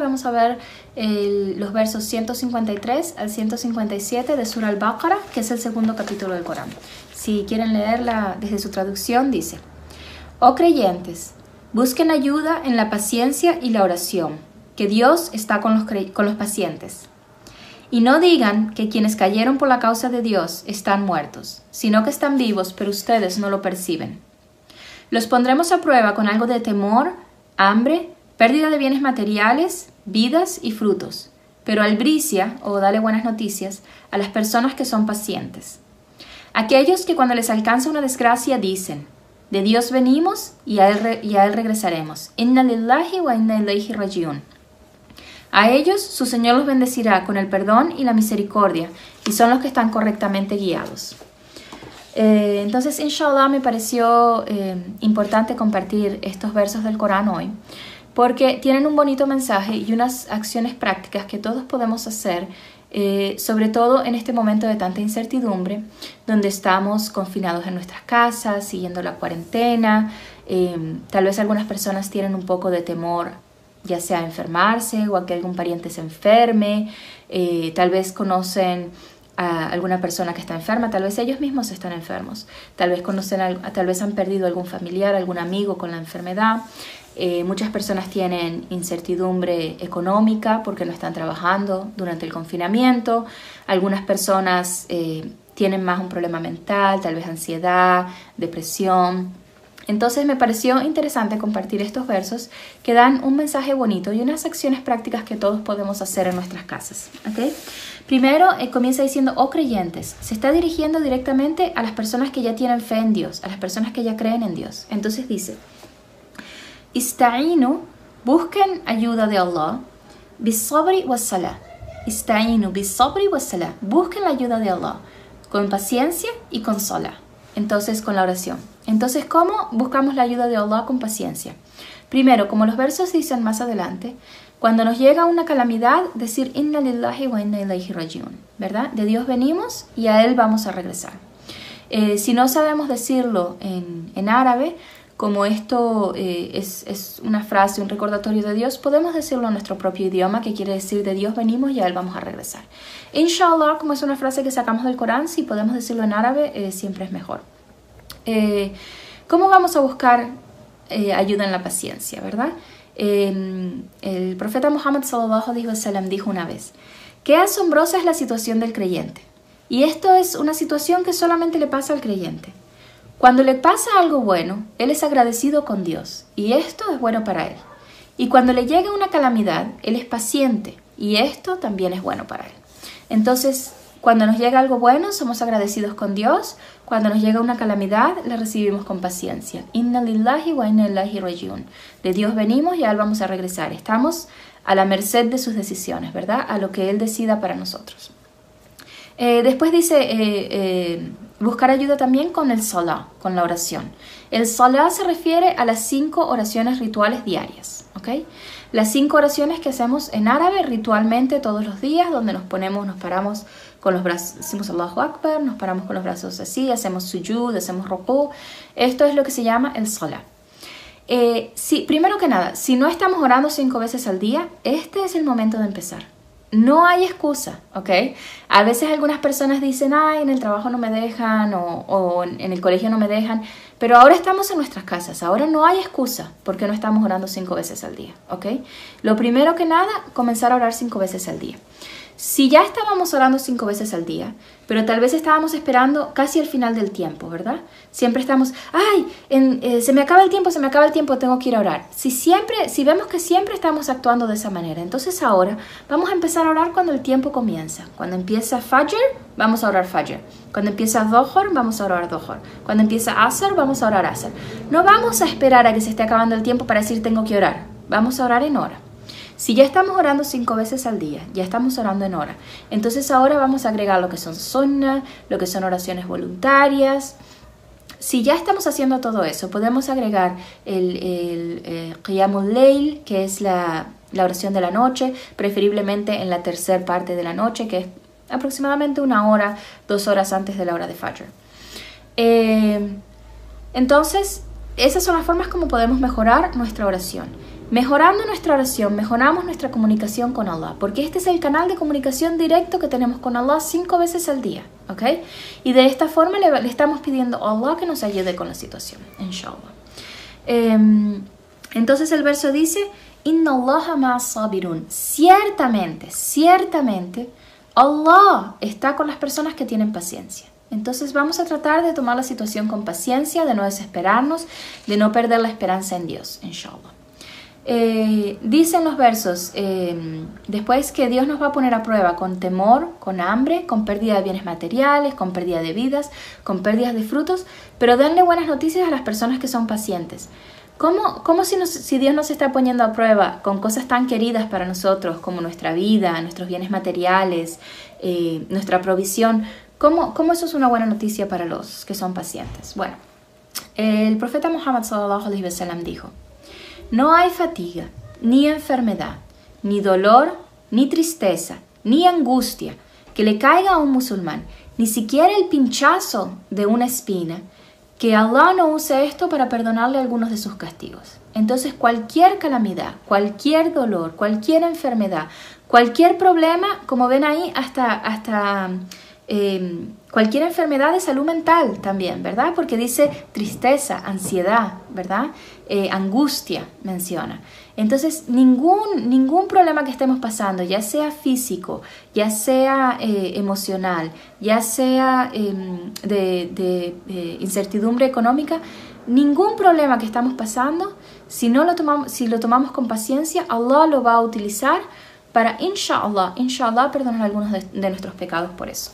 vamos a ver los versos 153 al 157 de Surah Al-Baqarah, que es el segundo capítulo del Corán. Si quieren leerla desde su traducción, dice: Oh creyentes, busquen ayuda en la paciencia y la oración, que Dios está con los pacientes. Y no digan que quienes cayeron por la causa de Dios están muertos, sino que están vivos, pero ustedes no lo perciben. Los pondremos a prueba con algo de temor, hambre, pérdida de bienes materiales, vidas y frutos, pero albricia, o dale buenas noticias, a las personas que son pacientes. Aquellos que cuando les alcanza una desgracia dicen: de Dios venimos y a él regresaremos. Inna lillahi wa inna ilayhi rajiun. A ellos su Señor los bendecirá con el perdón y la misericordia, y son los que están correctamente guiados. Entonces, inshallah, me pareció importante compartir estos versos del Corán hoy, porque tienen un bonito mensaje y unas acciones prácticas que todos podemos hacer, sobre todo en este momento de tanta incertidumbre, donde estamos confinados en nuestras casas, siguiendo la cuarentena. Tal vez algunas personas tienen un poco de temor, ya sea a enfermarse o a que algún pariente se enferme. Tal vez conocen a alguna persona que está enferma, tal vez ellos mismos están enfermos, tal vez han perdido algún familiar, algún amigo con la enfermedad. Muchas personas tienen incertidumbre económica porque no están trabajando durante el confinamiento. Algunas personas tienen más un problema mental, tal vez ansiedad, depresión. Entonces me pareció interesante compartir estos versos que dan un mensaje bonito y unas acciones prácticas que todos podemos hacer en nuestras casas. ¿Okay? Primero comienza diciendo: oh creyentes. Se está dirigiendo directamente a las personas que ya tienen fe en Dios, a las personas que ya creen en Dios. Entonces dice: Ista'inu, busquen ayuda de Allah, bis-sabri was-salah. Ista'inu bis-sabri was-salah. Busquen la ayuda de Allah con paciencia y con salah. Entonces, con la oración. Entonces, ¿cómo buscamos la ayuda de Allah con paciencia? Primero, como los versos dicen más adelante, cuando nos llega una calamidad, decir Inna lillahi wa inna ilayhi rajiun, ¿verdad? De Dios venimos y a Él vamos a regresar. Si no sabemos decirlo en árabe, como esto es una frase, un recordatorio de Dios, podemos decirlo en nuestro propio idioma, que quiere decir de Dios venimos y a Él vamos a regresar. Inshallah, como es una frase que sacamos del Corán, si podemos decirlo en árabe, siempre es mejor. ¿Cómo vamos a buscar ayuda en la paciencia, verdad? El profeta Muhammad sallallahu alaihi wasallam dijo una vez: qué asombrosa es la situación del creyente. Y esto es una situación que solamente le pasa al creyente. Cuando le pasa algo bueno, él es agradecido con Dios, y esto es bueno para él. Y cuando le llega una calamidad, él es paciente, y esto también es bueno para él. Entonces, cuando nos llega algo bueno, somos agradecidos con Dios. Cuando nos llega una calamidad, la recibimos con paciencia. Inna lillahi wa inna ilayhi rajiun. De Dios venimos y a Él vamos a regresar. Estamos a la merced de sus decisiones, ¿verdad? A lo que Él decida para nosotros. Después dice buscar ayuda también con el salah, con la oración. El salah se refiere a las 5 oraciones rituales diarias, ¿ok? Las 5 oraciones que hacemos en árabe ritualmente todos los días, donde nos paramos con los brazos, decimos Allahu Akbar, nos paramos con los brazos así, hacemos sujud, hacemos ruku. Esto es lo que se llama el salah. Primero que nada, si no estamos orando 5 veces al día, este es el momento de empezar. No hay excusa, ¿ok? A veces algunas personas dicen: ay, en el trabajo no me dejan o en el colegio no me dejan, pero ahora estamos en nuestras casas, ahora no hay excusa porque no estamos orando 5 veces al día, ¿ok? Lo primero que nada, comenzar a orar 5 veces al día. Si ya estábamos orando 5 veces al día, pero tal vez estábamos esperando casi al final del tiempo, ¿verdad? Siempre estamos: ay, se me acaba el tiempo, tengo que ir a orar. Si vemos que siempre estamos actuando de esa manera, entonces ahora vamos a empezar a orar cuando el tiempo comienza. Cuando empieza Fajr, vamos a orar Fajr. Cuando empieza Dhuhr, vamos a orar Dhuhr. Cuando empieza Asr, vamos a orar Asr. No vamos a esperar a que se esté acabando el tiempo para decir tengo que orar. Vamos a orar en hora. Si ya estamos orando 5 veces al día, ya estamos orando en hora, entonces ahora vamos a agregar lo que son sunnah, lo que son oraciones voluntarias. Si ya estamos haciendo todo eso, podemos agregar el Qiyamul Layl, que es la oración de la noche, preferiblemente en la tercera parte de la noche, que es aproximadamente 1 hora, 2 horas antes de la hora de Fajr. Entonces, esas son las formas como podemos mejorar nuestra oración. Mejorando nuestra oración, mejoramos nuestra comunicación con Allah, porque este es el canal de comunicación directo que tenemos con Allah 5 veces al día, ¿ok? Y de esta forma le estamos pidiendo a Allah que nos ayude con la situación, inshallah. Entonces el verso dice, Inna Allaha ma'as sabirun. Ciertamente, Allah está con las personas que tienen paciencia. Entonces vamos a tratar de tomar la situación con paciencia, de no desesperarnos, de no perder la esperanza en Dios, inshallah. Dicen los versos, después que Dios nos va a poner a prueba con temor, con hambre, con pérdida de bienes materiales, con pérdida de vidas, con pérdidas de frutos, pero denle buenas noticias a las personas que son pacientes. ¿Cómo si Dios nos está poniendo a prueba con cosas tan queridas para nosotros como nuestra vida, nuestros bienes materiales, nuestra provisión? ¿Cómo eso es una buena noticia para los que son pacientes? Bueno, el profeta Muhammad sallallahu alaihi wasallam dijo, no hay fatiga, ni enfermedad, ni dolor, ni tristeza, ni angustia que le caiga a un musulmán, ni siquiera el pinchazo de una espina, que Allah no use esto para perdonarle algunos de sus castigos. Entonces cualquier calamidad, cualquier dolor, cualquier enfermedad, cualquier problema, como ven ahí, hasta cualquier enfermedad de salud mental también, ¿verdad? Porque dice tristeza, ansiedad, ¿verdad? Angustia menciona. Entonces ningún problema que estemos pasando, ya sea físico, ya sea emocional, ya sea de incertidumbre económica, ningún problema que estamos pasando, si lo tomamos con paciencia, Allah lo va a utilizar para, inshallah, perdonar algunos de nuestros pecados por eso.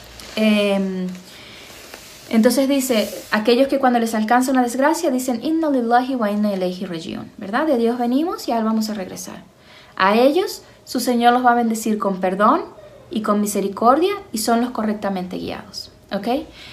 Entonces dice, aquellos que cuando les alcanza una desgracia dicen Inna lillahi wa inna ilayhi raji'un, ¿verdad? De Dios venimos y a Él vamos a regresar. A ellos su Señor los va a bendecir con perdón y con misericordia y son los correctamente guiados, ¿ok?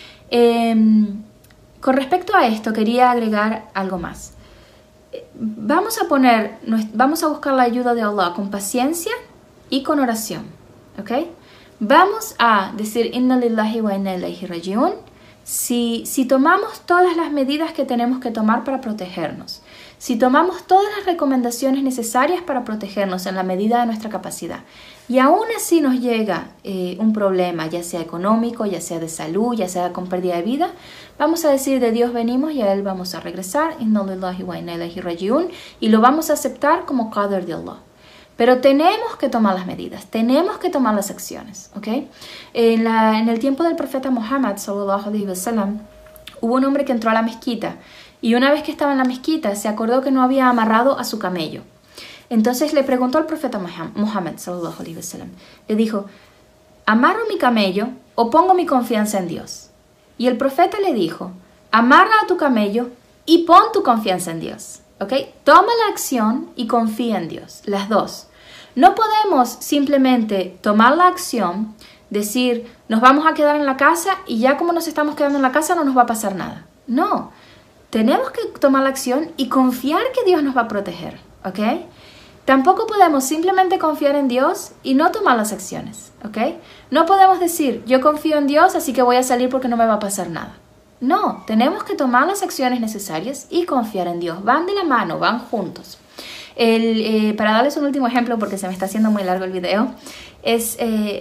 Con respecto a esto quería agregar algo más. Vamos a buscar la ayuda de Allah con paciencia y con oración, ¿ok? Vamos a decir Inna lillahi wa inna ilayhi raji'un si tomamos todas las medidas que tenemos que tomar para protegernos, si tomamos todas las recomendaciones necesarias para protegernos en la medida de nuestra capacidad, y aún así nos llega un problema, ya sea económico, ya sea de salud, ya sea con pérdida de vida, vamos a decir de Dios venimos y a Él vamos a regresar, Inna lillahi wa inna ilayhi raji'un, y lo vamos a aceptar como qadar de Allah. Pero tenemos que tomar las medidas, tenemos que tomar las acciones, ¿ok? En el tiempo del profeta Muhammad, sallallahu alaihi wasallam, hubo un hombre que entró a la mezquita y una vez que estaba en la mezquita se acordó que no había amarrado a su camello. Entonces le preguntó al profeta Muhammad, sallallahu alaihi wasallam, le dijo, ¿amarro mi camello o pongo mi confianza en Dios? Y el profeta le dijo, amarra a tu camello y pon tu confianza en Dios. ¿Okay? Toma la acción y confía en Dios, las dos. No podemos simplemente tomar la acción, decir, nos vamos a quedar en la casa y ya como nos estamos quedando en la casa no nos va a pasar nada. No, tenemos que tomar la acción y confiar que Dios nos va a proteger, ¿ok? Tampoco podemos simplemente confiar en Dios y no tomar las acciones, ¿ok? No podemos decir, yo confío en Dios, así que voy a salir porque no me va a pasar nada. No, tenemos que tomar las acciones necesarias y confiar en Dios. Van de la mano, van juntos. Para darles un último ejemplo, porque se me está haciendo muy largo el video, es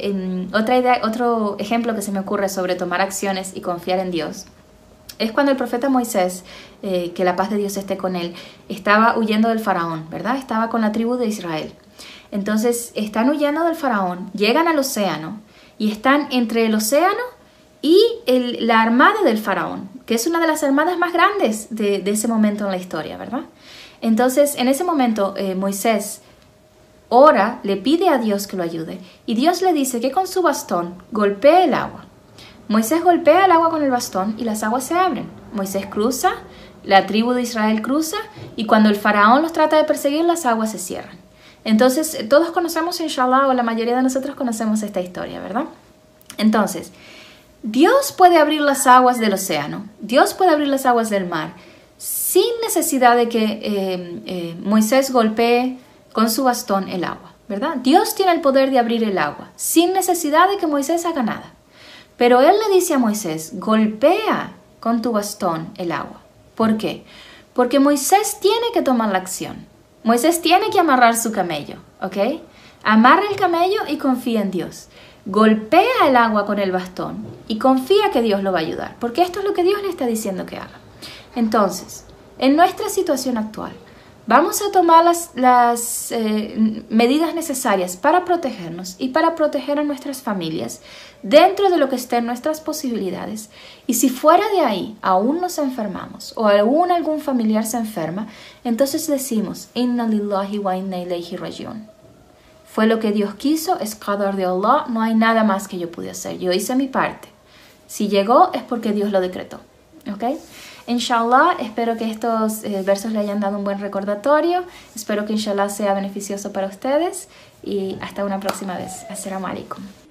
otro ejemplo que se me ocurre sobre tomar acciones y confiar en Dios. Es cuando el profeta Moisés, que la paz de Dios esté con él, estaba huyendo del faraón, ¿verdad? Estaba con la tribu de Israel. Entonces están huyendo del faraón, llegan al océano y están entre el océano y la armada del faraón, que es una de las armadas más grandes de ese momento en la historia, ¿verdad? Entonces, en ese momento, Moisés ora, le pide a Dios que lo ayude, y Dios le dice que con su bastón golpee el agua. Moisés golpea el agua con el bastón y las aguas se abren. Moisés cruza, la tribu de Israel cruza, y cuando el faraón los trata de perseguir, las aguas se cierran. Entonces, todos conocemos, inshallah, o la mayoría de nosotros conocemos esta historia, ¿verdad? Entonces, Dios puede abrir las aguas del océano, Dios puede abrir las aguas del mar, sin necesidad de que Moisés golpee con su bastón el agua, ¿verdad? Dios tiene el poder de abrir el agua, sin necesidad de que Moisés haga nada. Pero Él le dice a Moisés, golpea con tu bastón el agua. ¿Por qué? Porque Moisés tiene que tomar la acción. Moisés tiene que amarrar su camello, ¿ok? Amarra el camello y confía en Dios. Golpea el agua con el bastón y confía que Dios lo va a ayudar, porque esto es lo que Dios le está diciendo que haga. Entonces, en nuestra situación actual, vamos a tomar las medidas necesarias para protegernos y para proteger a nuestras familias dentro de lo que esté en nuestras posibilidades. Y si fuera de ahí aún nos enfermamos o algún familiar se enferma, entonces decimos, Inna lillahi wa inna ilayhi rajiun. Fue lo que Dios quiso, es qadar de Allah, no hay nada más que yo pude hacer. Yo hice mi parte. Si llegó es porque Dios lo decretó. ¿Ok? Inshallah, espero que estos versos le hayan dado un buen recordatorio. Espero que inshallah sea beneficioso para ustedes. Y hasta una próxima vez. Assalamu alaikum.